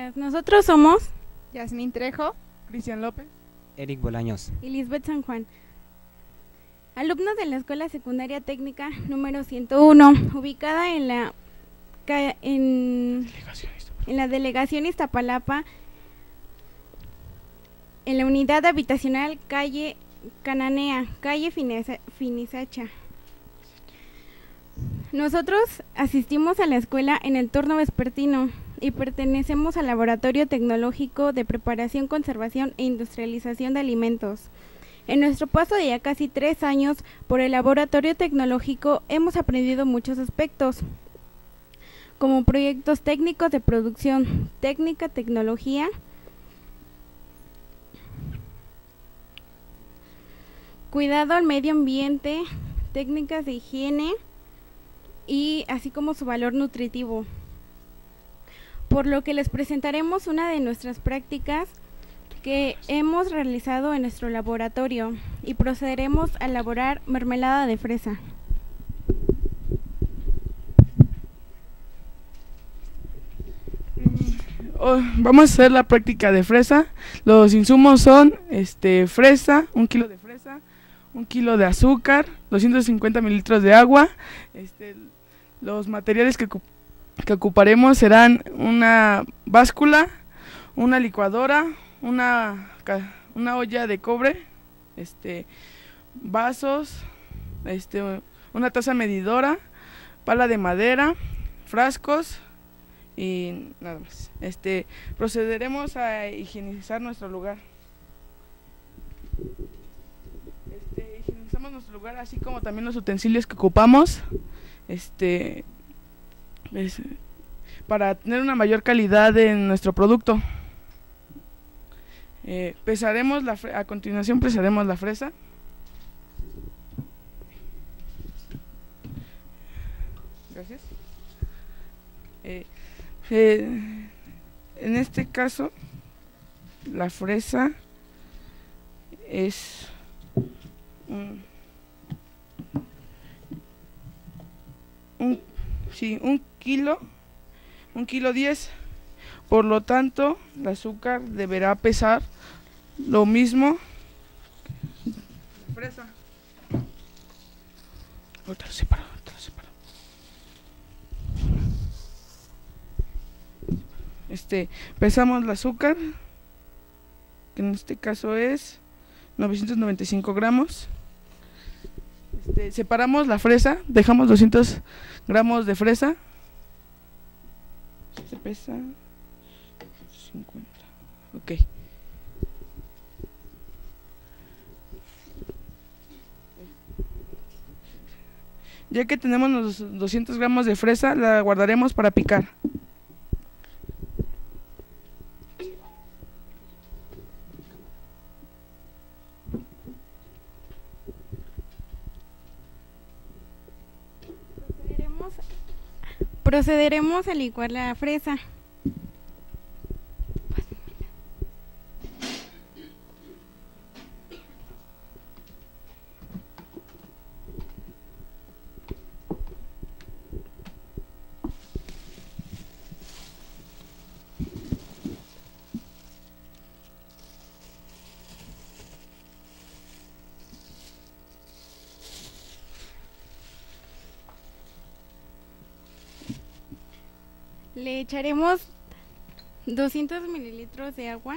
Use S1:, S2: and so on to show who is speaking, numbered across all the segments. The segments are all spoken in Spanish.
S1: días, nosotros somos
S2: Yasmín Trejo,
S3: Cristian López,
S4: Eric Bolaños
S1: y Lisbeth San Juan, alumnos de la Escuela Secundaria Técnica número 101, ubicada en la delegación Iztapalapa, en la unidad habitacional calle Cananea, calle Finisacha. Nosotros asistimos a la escuela en el turno vespertino y pertenecemos al Laboratorio Tecnológico de Preparación, Conservación e Industrialización de Alimentos. En nuestro paso de ya casi 3 años por el Laboratorio Tecnológico hemos aprendido muchos aspectos, como proyectos técnicos de producción, técnica, tecnología, cuidado al medio ambiente, técnicas de higiene y así como su valor nutritivo. Por lo que les presentaremos una de nuestras prácticas que hemos realizado en nuestro laboratorio y procederemos a elaborar mermelada de fresa.
S3: Vamos a hacer la práctica de fresa. Los insumos son fresa, 1 kilo de fresa, 1 kilo de azúcar, 250 mililitros de agua. Los materiales que ocuparemos serán una báscula, una licuadora, una olla de cobre, vasos, una taza medidora, pala de madera, frascos y nada más. Procederemos a higienizar nuestro lugar. Higienizamos nuestro lugar así como también los utensilios que ocupamos, para tener una mayor calidad en nuestro producto. A continuación pesaremos la fresa. Gracias. En este caso, la fresa es un kilo, 1,10 kg. Por lo tanto, el azúcar deberá pesar lo mismo. Fresa. Ahorita lo separo. Pesamos el azúcar, que en este caso es 995 gramos. Separamos la fresa, dejamos 200 gramos de fresa. Se pesa 50. Ok. Ya que tenemos los 200 gramos de fresa, la guardaremos para picar.
S1: Procederemos a licuar la fresa. Le echaremos 200 mililitros de agua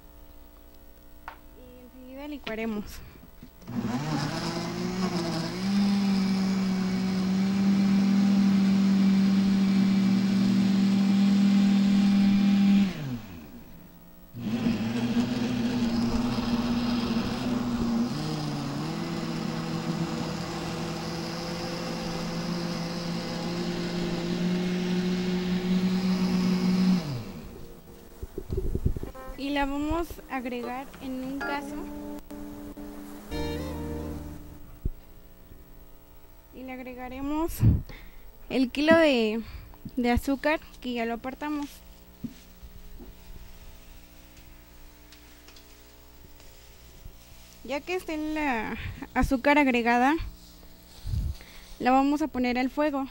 S1: y enseguida licuaremos. Y la vamos a agregar en un caso y le agregaremos el kilo de azúcar que ya lo apartamos. Ya que esté la azúcar agregada, la vamos a poner al fuego.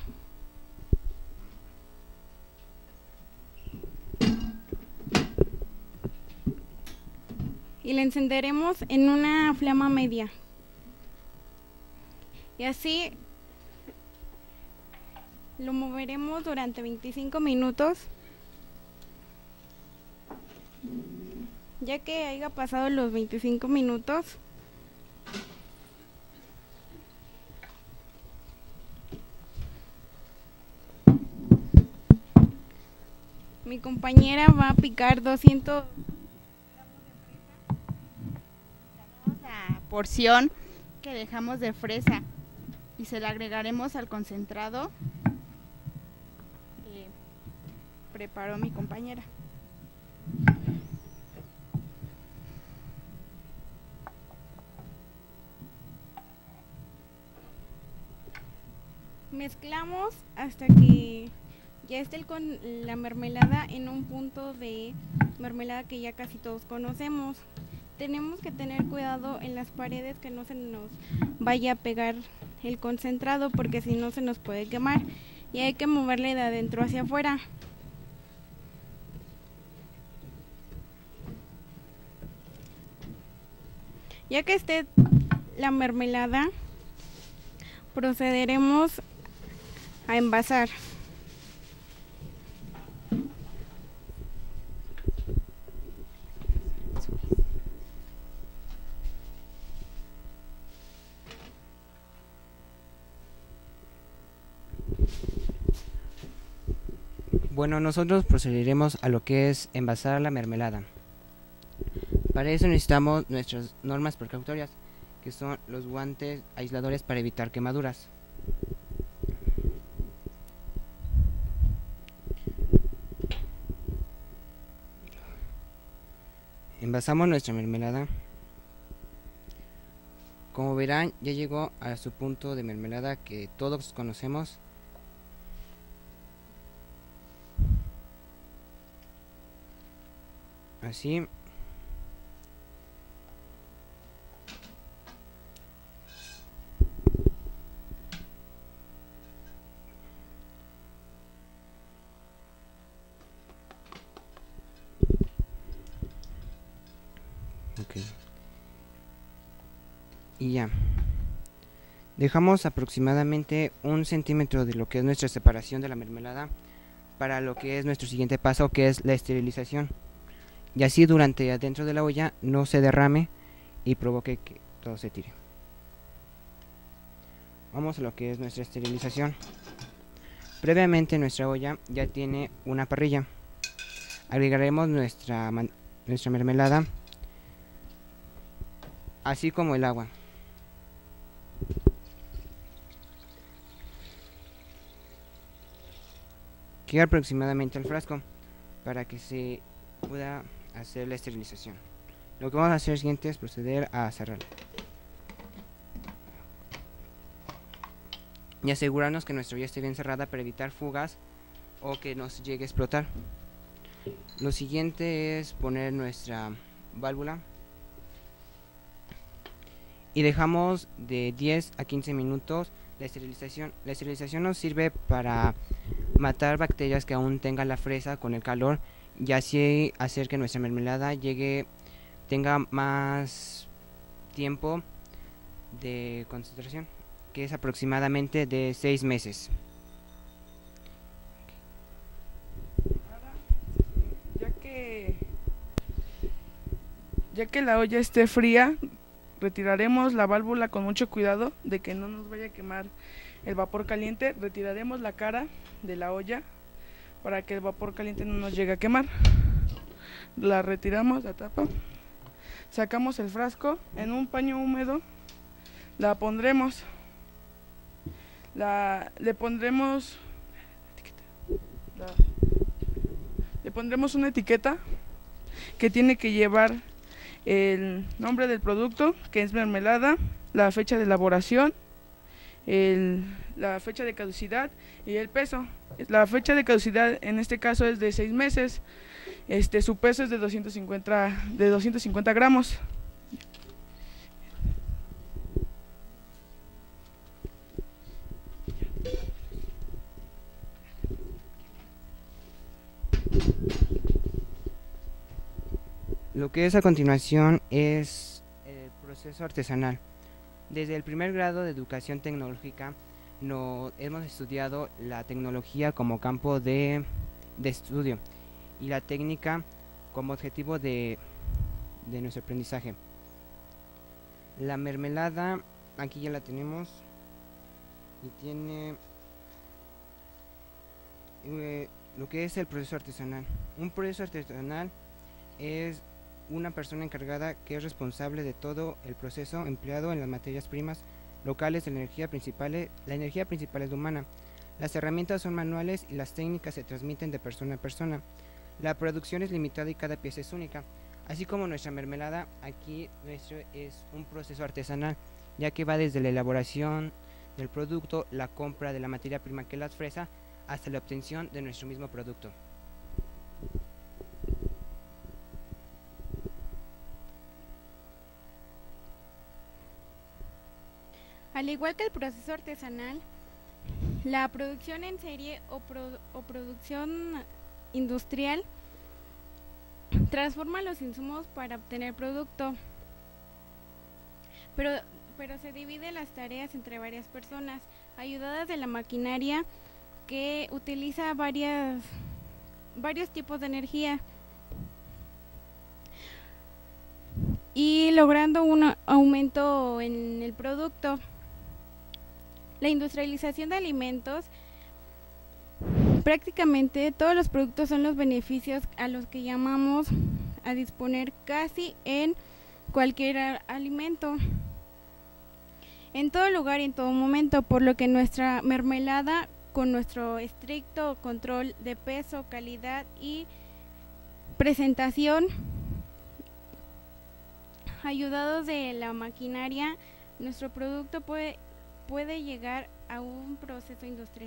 S1: y la encenderemos en una flama media. Y así lo moveremos durante 25 minutos. Ya que haya pasado los 25 minutos, mi compañera va a picar 200
S2: gramos la porción que dejamos de fresa y se la agregaremos al concentrado que preparó mi compañera.
S1: Mezclamos hasta que ya esté con la mermelada en un punto de mermelada que ya casi todos conocemos. Tenemos que tener cuidado en las paredes que no se nos vaya a pegar el concentrado, porque si no se nos puede quemar, y hay que moverle de adentro hacia afuera. Ya que esté la mermelada, procederemos a envasar.
S4: Bueno, nosotros procederemos a lo que es envasar la mermelada. Para eso necesitamos nuestras normas precautorias, que son los guantes aisladores para evitar quemaduras. Envasamos nuestra mermelada. Como verán, ya llegó a su punto de mermelada que todos conocemos. Así. Ok. Y ya. Dejamos aproximadamente 1 centímetro de lo que es nuestra separación de la mermelada para lo que es nuestro siguiente paso, que es la esterilización. Y así durante adentro de la olla no se derrame y provoque que todo se tire. Vamos a lo que es nuestra esterilización. Previamente nuestra olla ya tiene una parrilla. Agregaremos nuestra mermelada, así como el agua. Que aproximadamente al frasco para que se pueda hacer la esterilización. Lo que vamos a hacer siguiente es proceder a cerrar y asegurarnos que nuestra olla esté bien cerrada para evitar fugas o que nos llegue a explotar. Lo siguiente es poner nuestra válvula y dejamos de 10 a 15 minutos la esterilización. La esterilización nos sirve para matar bacterias que aún tengan la fresa con el calor y así hacer que nuestra mermelada tenga más tiempo de concentración, que es aproximadamente de 6 meses.
S3: Ya que la olla esté fría, retiraremos la válvula con mucho cuidado de que no nos vaya a quemar el vapor caliente. Retiraremos la cara de la olla para que el vapor caliente no nos llegue a quemar. La retiramos, la tapa, sacamos el frasco, en un paño húmedo la pondremos, le pondremos una etiqueta que tiene que llevar el nombre del producto, que es mermelada, la fecha de elaboración, la fecha de caducidad y el peso. La fecha de caducidad en este caso es de 6 meses. Su peso es de 250 gramos.
S4: Lo que es a continuación es el proceso artesanal. Desde el primer grado de educación tecnológica hemos estudiado la tecnología como campo de estudio y la técnica como objetivo de nuestro aprendizaje. La mermelada, aquí ya la tenemos y tiene lo que es el proceso artesanal. Un proceso artesanal es una persona encargada que es responsable de todo el proceso empleado en las materias primas locales. La energía principal es humana. Las herramientas son manuales y las técnicas se transmiten de persona a persona. La producción es limitada y cada pieza es única. Así como nuestra mermelada, aquí nuestro es un proceso artesanal, ya que va desde la elaboración del producto, la compra de la materia prima que es la fresa, hasta la obtención de nuestro mismo producto.
S1: Al igual que el proceso artesanal, la producción en serie o producción industrial transforma los insumos para obtener producto, pero se divide las tareas entre varias personas, ayudadas de la maquinaria que utiliza varios tipos de energía y logrando un aumento en el producto. La industrialización de alimentos, prácticamente todos los productos son los beneficios a los que llamamos a disponer casi en cualquier alimento, en todo lugar y en todo momento, por lo que nuestra mermelada, con nuestro estricto control de peso, calidad y presentación, ayudados de la maquinaria, nuestro producto puede llegar a un proceso industrial.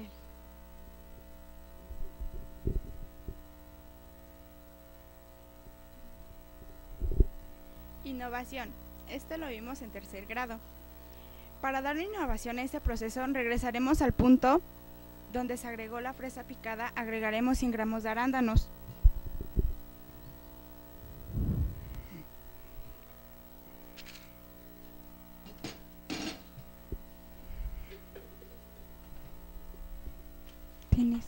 S2: Innovación. Esto lo vimos en tercer grado. Para dar innovación a este proceso, regresaremos al punto donde se agregó la fresa picada, agregaremos 100 gramos de arándanos. ¿Tienes?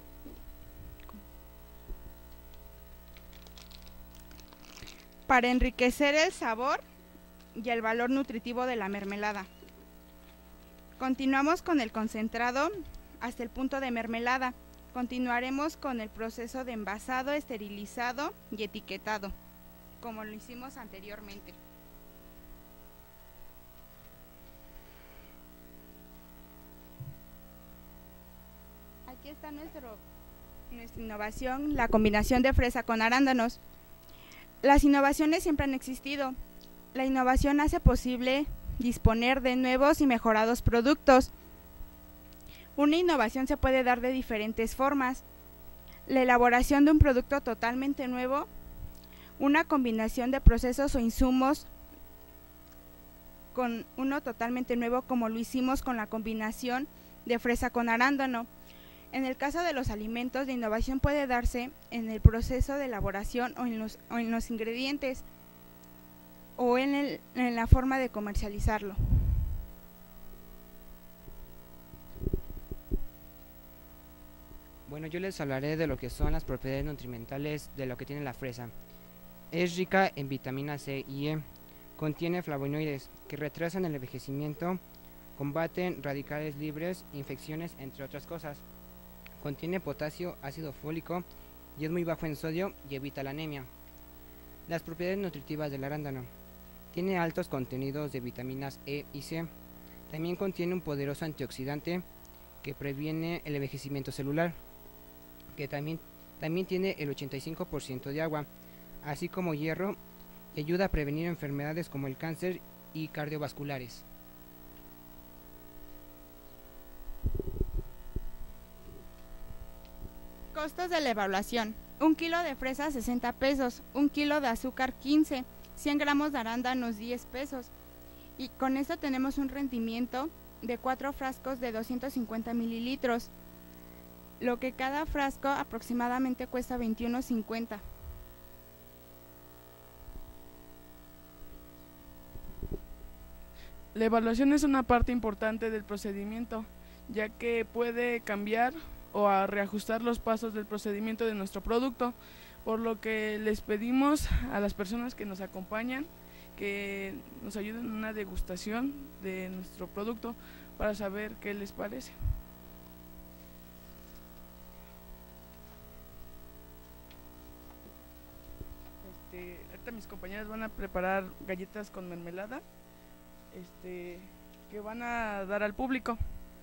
S2: Para enriquecer el sabor y el valor nutritivo de la mermelada. Continuamos con el concentrado hasta el punto de mermelada. Continuaremos con el proceso de envasado, esterilizado y etiquetado, como lo hicimos anteriormente. Aquí está nuestra innovación, la combinación de fresa con arándanos. Las innovaciones siempre han existido. La innovación hace posible disponer de nuevos y mejorados productos. Una innovación se puede dar de diferentes formas. La elaboración de un producto totalmente nuevo, una combinación de procesos o insumos con uno totalmente nuevo, como lo hicimos con la combinación de fresa con arándano. En el caso de los alimentos, la innovación puede darse en el proceso de elaboración o en los ingredientes o en la forma de comercializarlo.
S4: Bueno, yo les hablaré de lo que son las propiedades nutrimentales de lo que tiene la fresa. Es rica en vitamina C y E, contiene flavonoides que retrasan el envejecimiento, combaten radicales libres, infecciones, entre otras cosas. Contiene potasio, ácido fólico y es muy bajo en sodio y evita la anemia. Las propiedades nutritivas del arándano. Tiene altos contenidos de vitaminas E y C. También contiene un poderoso antioxidante que previene el envejecimiento celular, que también tiene el 85% de agua, así como hierro, y ayuda a prevenir enfermedades como el cáncer y cardiovasculares.
S2: Costos de la evaluación. 1 kilo de fresa 60 pesos, 1 kilo de azúcar 15, 100 gramos de arándanos 10 pesos. Y con esto tenemos un rendimiento de 4 frascos de 250 mililitros, lo que cada frasco aproximadamente cuesta 21.50.
S3: La evaluación es una parte importante del procedimiento, ya que puede cambiar o a reajustar los pasos del procedimiento de nuestro producto, por lo que les pedimos a las personas que nos acompañan que nos ayuden en una degustación de nuestro producto para saber qué les parece. Ahorita mis compañeras van a preparar galletas con mermelada que van a dar al público.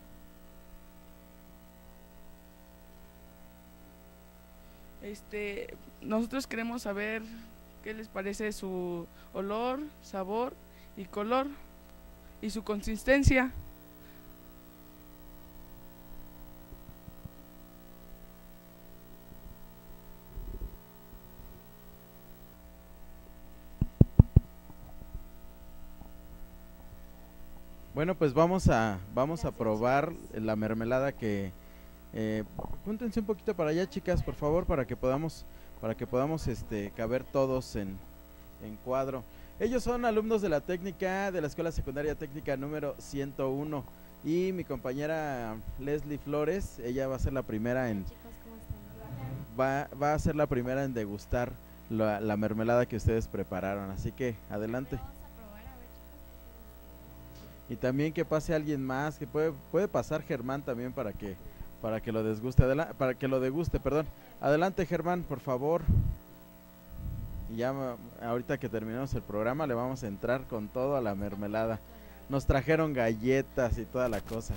S3: Nosotros queremos saber qué les parece su olor, sabor y color y su consistencia.
S5: Bueno, pues vamos a probar la mermelada que júntense un poquito para allá, chicas, por favor, para que podamos caber todos en cuadro. Ellos son alumnos de la técnica de la Escuela Secundaria Técnica número 101 y mi compañera Leslie Flores, ella va a ser la primera en va a ser la primera en degustar la mermelada que ustedes prepararon, así que adelante. Y también que pase alguien más, que puede pasar Germán también para que lo deguste, perdón. Adelante, Germán, por favor. Y ya ahorita que terminemos el programa le vamos a entrar con todo a la mermelada. Nos trajeron galletas y toda la cosa.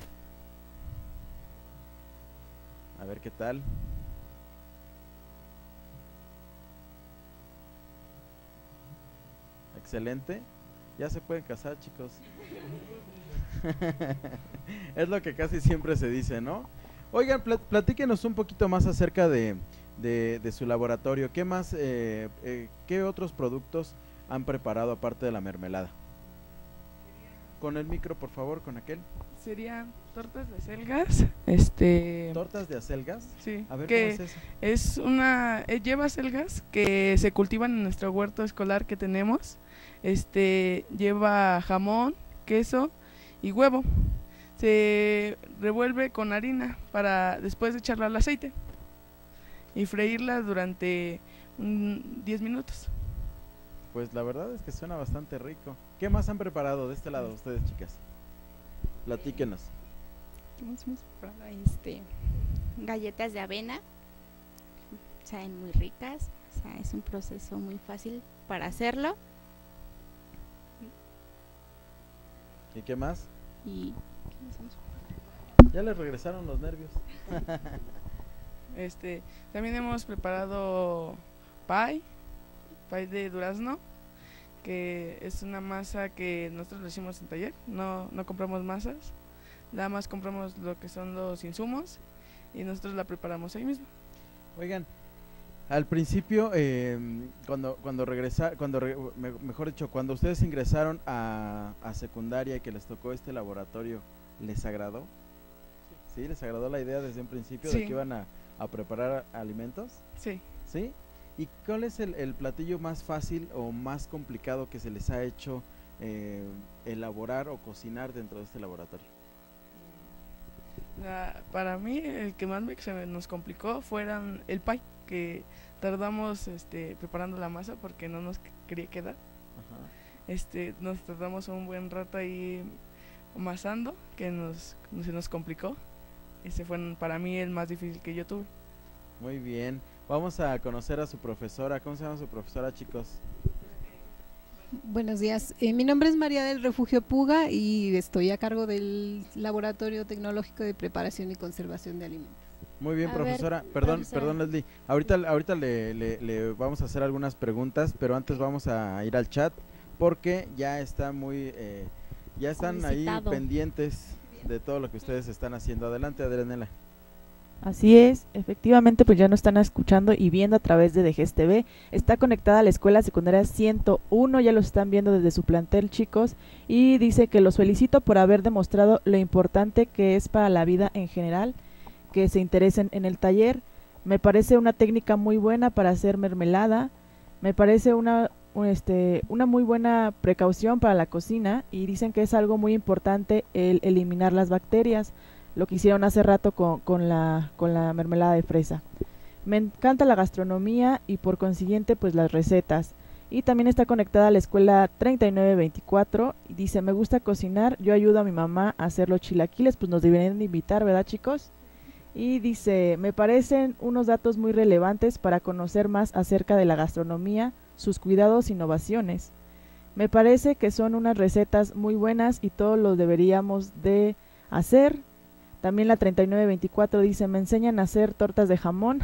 S5: A ver qué tal. Excelente. Ya se pueden casar, chicos. Es lo que casi siempre se dice, ¿no? Oigan, platíquenos un poquito más acerca de su laboratorio. ¿Qué más, qué otros productos han preparado aparte de la mermelada? Con el micro, por favor, con aquel.
S3: Serían tortas de acelgas.
S5: ¿Tortas de acelgas?
S3: Sí.
S5: A ver,
S3: que
S5: ¿cómo es eso?
S3: Lleva acelgas que se cultivan en nuestro huerto escolar que tenemos. Lleva jamón, queso y huevo. Se revuelve con harina para después de echarla al aceite y freírla durante 10 minutos.
S5: Pues la verdad es que suena bastante rico. ¿Qué más han preparado de este lado ustedes, chicas? Platíquenos.
S2: Hemos preparado galletas de avena, saben muy ricas, o sea, es un proceso muy fácil para hacerlo.
S5: ¿Y qué más?
S2: Y
S5: ya les regresaron los nervios.
S3: También hemos preparado pie de durazno, que es una masa que nosotros lo hicimos en taller, no compramos masas, nada más compramos lo que son los insumos y nosotros la preparamos ahí mismo.
S5: Oigan, al principio, cuando cuando ustedes ingresaron a secundaria y que les tocó este laboratorio, ¿les agradó? ¿Sí? ¿Les agradó la idea desde un principio de que iban a preparar alimentos?
S3: Sí.
S5: ¿Sí? ¿Y cuál es el platillo más fácil o más complicado que se les ha hecho elaborar o cocinar dentro de este laboratorio?
S3: Para mí el que más se nos complicó fueran el pie, que tardamos preparando la masa porque no nos quería quedar. Ajá. Nos tardamos un buen rato ahí amasando, que se nos complicó. Ese fue para mí el más difícil que yo tuve.
S5: Muy bien, vamos a conocer a su profesora. ¿Cómo se llama su profesora, chicos?
S6: Buenos días, mi nombre es María del Refugio Puga y estoy a cargo del Laboratorio Tecnológico de Preparación y Conservación de Alimentos. Muy
S5: bien, profesora. Perdón, Leslie. Ahorita le vamos a hacer algunas preguntas, pero antes vamos a ir al chat porque ya está ya están ahí pendientes de todo lo que ustedes están haciendo. Adelante, Adrianela.
S7: Así es, efectivamente, pues ya nos están escuchando y viendo a través de DGES TV. Está conectada a la Escuela Secundaria 101, ya los están viendo desde su plantel, chicos, y dice que los felicito por haber demostrado lo importante que es para la vida en general, que se interesen en el taller. Me parece una técnica muy buena para hacer mermelada, me parece una una muy buena precaución para la cocina y dicen que es algo muy importante el eliminar las bacterias, lo que hicieron hace rato con la mermelada de fresa. Me encanta la gastronomía y por consiguiente pues las recetas. Y también está conectada a la escuela 3924 y dice, me gusta cocinar, yo ayudo a mi mamá a hacer los chilaquiles, pues nos deberían de invitar, ¿verdad, chicos? Y dice, me parecen unos datos muy relevantes para conocer más acerca de la gastronomía, sus cuidados e innovaciones. Me parece que son unas recetas muy buenas y todos los deberíamos de hacer. También la 3924 dice, me enseñan a hacer tortas de jamón.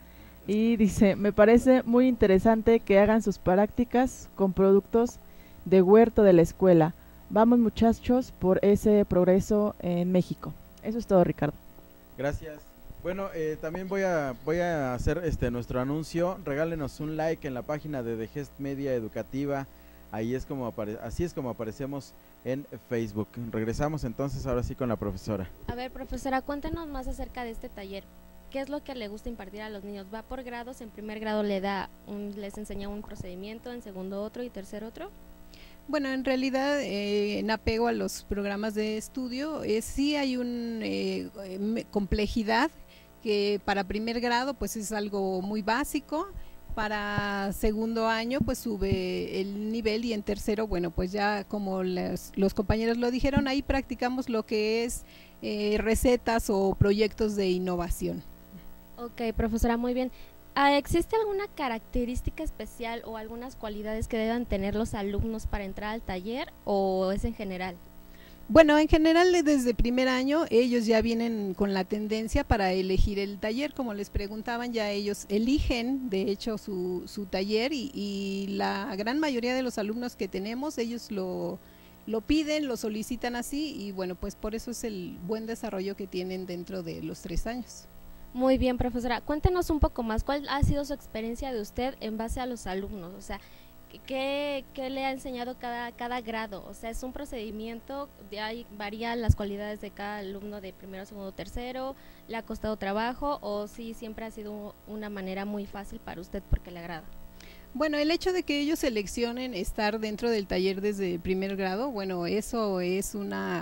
S7: Y dice, me parece muy interesante que hagan sus prácticas con productos de huerto de la escuela. Vamos muchachos por ese progreso en México. Eso es todo, Ricardo.
S5: Gracias. Bueno, también voy a hacer nuestro anuncio. Regálenos un like en la página de The Gest Media Educativa. Ahí es como así es como aparecemos en Facebook. Regresamos entonces ahora sí con la profesora.
S8: A ver, profesora, cuéntenos más acerca de este taller. ¿Qué es lo que le gusta impartir a los niños? ¿Va por grados? ¿En primer grado les enseña un procedimiento, en segundo otro y tercer otro?
S6: Bueno, en realidad, en apego a los programas de estudio, sí hay una complejidad que para primer grado pues es algo muy básico, para segundo año pues sube el nivel y en tercero, bueno, pues ya como los compañeros lo dijeron, ahí practicamos lo que es recetas o proyectos de innovación.
S8: Ok, profesora, muy bien. ¿Existe alguna característica especial o algunas cualidades que deban tener los alumnos para entrar al taller o es en general?
S6: Bueno, en general desde primer año ellos ya vienen con la tendencia para elegir el taller, como les preguntaban, ya ellos eligen de hecho su taller y la gran mayoría de los alumnos que tenemos, ellos lo piden, lo solicitan así y bueno, pues por eso es el buen desarrollo que tienen dentro de los 3 años.
S8: Muy bien, profesora. Cuéntenos un poco más, ¿cuál ha sido su experiencia de usted en base a los alumnos? O sea, ¿qué le ha enseñado cada grado? O sea, ¿es un procedimiento? ¿Varían las cualidades de cada alumno de primero, segundo, tercero? ¿Le ha costado trabajo o sí siempre ha sido una manera muy fácil para usted porque le agrada?
S6: Bueno, el hecho de que ellos seleccionen estar dentro del taller desde primer grado, bueno, eso es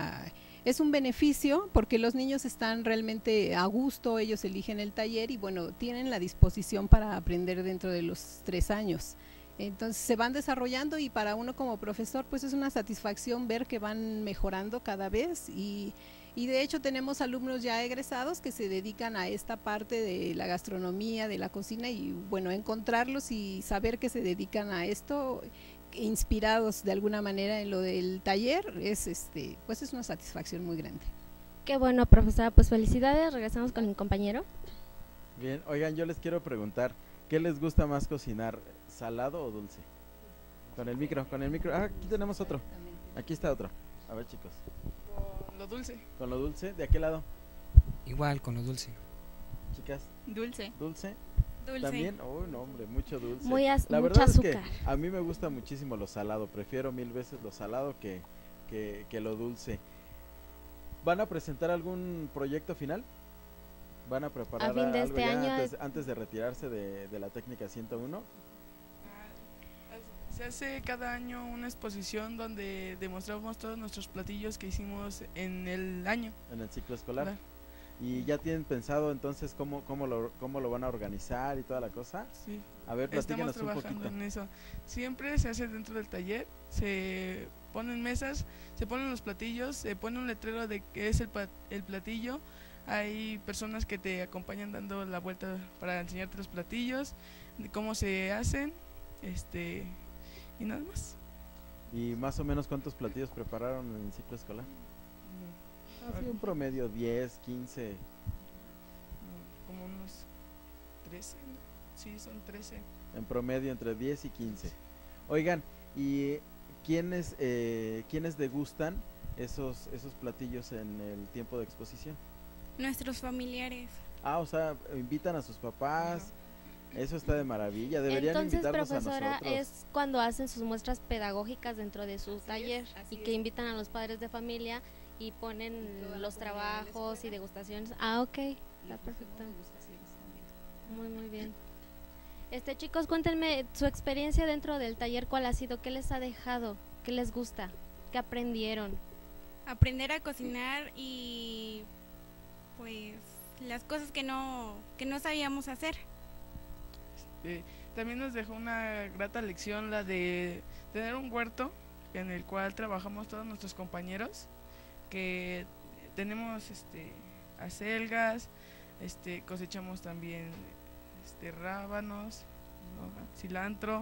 S6: un beneficio porque los niños están realmente a gusto, ellos eligen el taller y bueno, tienen la disposición para aprender dentro de los 3 años. Entonces se van desarrollando y para uno como profesor pues es una satisfacción ver que van mejorando cada vez y de hecho tenemos alumnos ya egresados que se dedican a esta parte de la gastronomía, de la cocina y bueno, encontrarlos y saber que se dedican a esto inspirados de alguna manera en lo del taller pues es una satisfacción muy grande.
S8: Qué bueno, profesora, pues felicidades. Regresamos con mi compañero.
S5: Bien, oigan, yo les quiero preguntar, ¿qué les gusta más cocinar, salado o dulce? Con el micro, aquí tenemos otro, aquí está otro, a ver chicos.
S3: Con lo dulce.
S5: ¿Con lo dulce? ¿De aquel lado?
S4: Igual, con lo dulce.
S5: Chicas.
S2: Dulce.
S5: ¿Dulce?
S2: Dulce.
S5: También, no hombre, mucho dulce.
S8: La
S5: verdad
S8: azúcar.
S5: es que a mí me gusta muchísimo lo salado, prefiero 1000 veces lo salado que lo dulce. ¿Van a presentar algún proyecto final? ¿Van a preparar
S8: a fin de
S5: algo
S8: este
S5: ya
S8: año
S5: antes de retirarse de la técnica 101?
S3: Se hace cada año una exposición donde demostramos todos nuestros platillos que hicimos en el año.
S5: En el ciclo escolar.
S3: Claro.
S5: ¿Y ya tienen pensado entonces cómo lo van a organizar y toda la cosa?
S3: Sí.
S5: A ver, platícanos un poquito.
S3: Estamos trabajando en eso. Siempre se hace dentro del taller, se ponen mesas, se ponen los platillos, se pone un letrero de qué es el platillo. Hay personas que te acompañan dando la vuelta para enseñarte los platillos, de cómo se hacen, y nada más.
S5: ¿Y más o menos cuántos platillos prepararon en el ciclo escolar? Así un promedio, 10, 15.
S3: Como unos 13, ¿no? Sí, son 13.
S5: En promedio entre 10 y 15. Oigan, ¿y quiénes degustan esos platillos en el tiempo de exposición?
S1: Nuestros familiares.
S5: O sea, invitan a sus papás. Ajá. Eso está de maravilla, deberían
S8: entonces,
S5: invitarnos
S8: profesora,
S5: a nosotros.
S8: es cuando hacen sus muestras pedagógicas dentro de su taller y que invitan a los padres de familia y ponen los trabajos y degustaciones. Ok, está perfecto. Muy bien. Chicos, cuéntenme su experiencia dentro del taller, ¿cuál ha sido? ¿Qué les ha dejado? ¿Qué les gusta? ¿Qué aprendieron?
S1: Aprender a cocinar y pues las cosas que no sabíamos hacer.
S3: También nos dejó una grata lección la de tener un huerto en el cual trabajamos todos nuestros compañeros, que tenemos acelgas, cosechamos también rábanos, ¿no? Cilantro,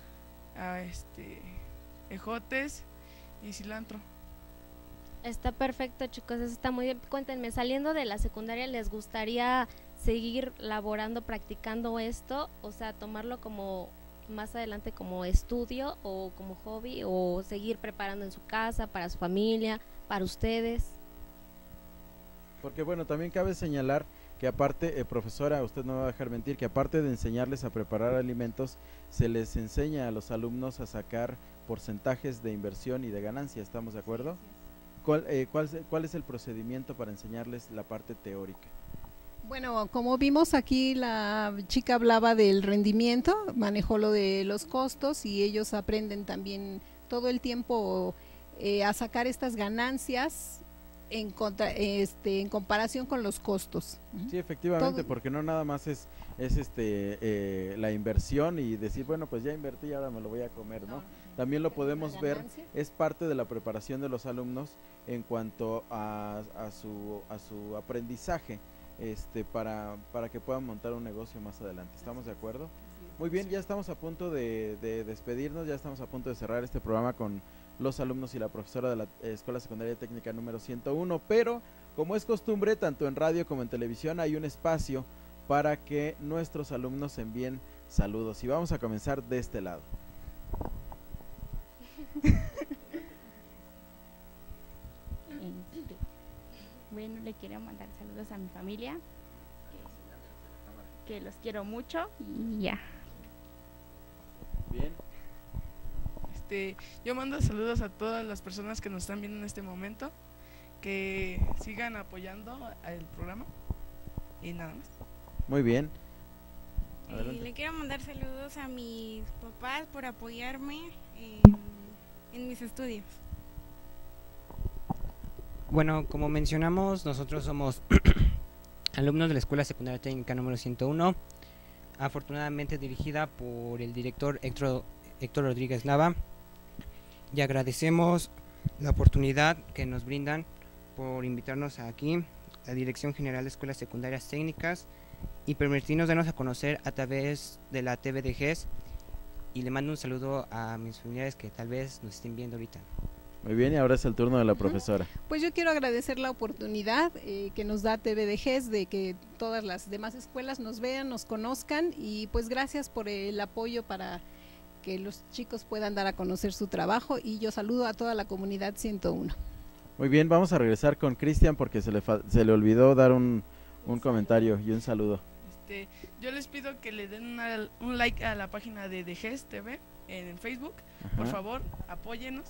S3: ejotes y cilantro.
S8: Está perfecto, chicos, eso está muy bien. Cuéntenme, saliendo de la secundaria, ¿les gustaría seguir laborando, practicando esto? O sea, tomarlo como más adelante como estudio o como hobby, o seguir preparando en su casa, para su familia, para ustedes.
S5: Porque bueno, también cabe señalar que aparte, profesora, usted no me va a dejar mentir, que aparte de enseñarles a preparar alimentos, se les enseña a los alumnos a sacar porcentajes de inversión y de ganancia, ¿estamos de acuerdo? ¿Cuál es el procedimiento para enseñarles la parte teórica?
S6: Bueno, como vimos aquí, la chica hablaba del rendimiento, manejó lo de los costos y ellos aprenden también todo el tiempo a sacar estas ganancias en comparación con los costos.
S5: Sí, efectivamente, porque no nada más es la inversión y decir, bueno, pues ya invertí, ahora me lo voy a comer, ¿no? También lo podemos ver, es parte de la preparación de los alumnos en cuanto a su aprendizaje, para que puedan montar un negocio más adelante. ¿Estamos de acuerdo? Muy bien, ya estamos a punto de despedirnos, ya estamos a punto de cerrar este programa con los alumnos y la profesora de la Escuela Secundaria Técnica número 101, pero como es costumbre, tanto en radio como en televisión hay un espacio para que nuestros alumnos envíen saludos, y vamos a comenzar de este lado.
S2: Bueno, le quiero mandar saludos a mi familia, que los quiero mucho y ya.
S5: Bien.
S3: Yo mando saludos a todas las personas que nos están viendo en este momento, que sigan apoyando el programa y nada más.
S5: Muy bien.
S1: Le quiero mandar saludos a mis papás por apoyarme en mis estudios.
S4: Bueno, como mencionamos, nosotros somos alumnos de la Escuela Secundaria Técnica número 101, afortunadamente dirigida por el director Héctor Rodríguez Nava, y agradecemos la oportunidad que nos brindan por invitarnos aquí, la Dirección General de Escuelas Secundarias Técnicas, y permitirnos darnos a conocer a través de la TV de GES, y le mando un saludo a mis familiares que tal vez nos estén viendo ahorita.
S5: Muy bien, y ahora es el turno de la profesora.
S6: Pues yo quiero agradecer la oportunidad que nos da TV de GES, de que todas las demás escuelas nos vean, nos conozcan, y pues gracias por el apoyo para que los chicos puedan dar a conocer su trabajo, y yo saludo a toda la comunidad 101.
S5: Muy bien, vamos a regresar con Cristian porque se le olvidó dar un comentario y un saludo.
S3: Yo les pido que le den un like a la página de GES TV en Facebook. Ajá. Por favor, apóyenos.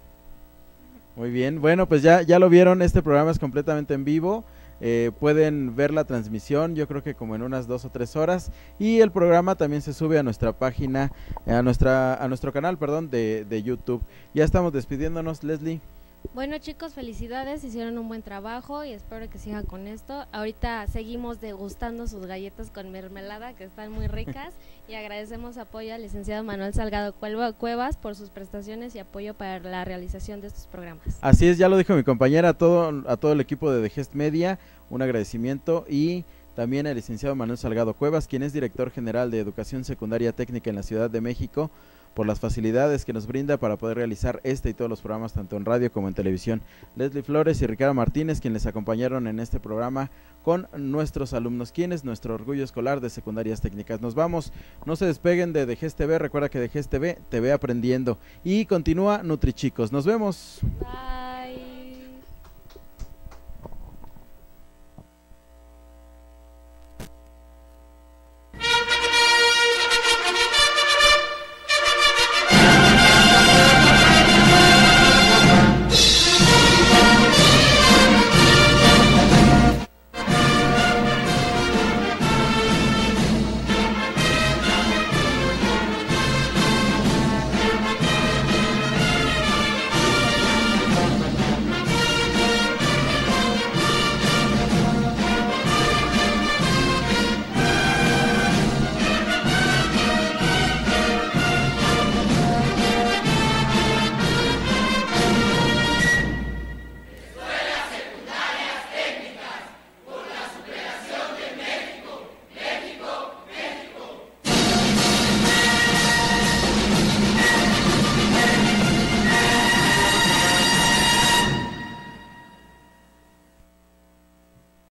S5: Muy bien, bueno, pues ya lo vieron, este programa es completamente en vivo, pueden ver la transmisión, yo creo que como en unas 2 o 3 horas, y el programa también se sube a nuestra página, a nuestro canal, perdón, de YouTube. Ya estamos despidiéndonos, Leslie.
S8: Bueno, chicos, felicidades, hicieron un buen trabajo y espero que sigan con esto. Ahorita seguimos degustando sus galletas con mermelada, que están muy ricas, y agradecemos apoyo al licenciado Manuel Salgado Cuevas por sus prestaciones y apoyo para la realización de estos programas.
S5: Así es, ya lo dijo mi compañera, a todo el equipo de GES Media, un agradecimiento, y también al licenciado Manuel Salgado Cuevas, quien es director general de Educación Secundaria Técnica en la Ciudad de México, por las facilidades que nos brinda para poder realizar este y todos los programas tanto en radio como en televisión. Leslie Flores y Ricardo Martínez, quienes les acompañaron en este programa con nuestros alumnos, quienes nuestro orgullo escolar de secundarias técnicas. Nos vamos, no se despeguen de GES TV, recuerda que de GES TV, TV aprendiendo, y continúa NutriChicos. Nos vemos.
S8: Bye.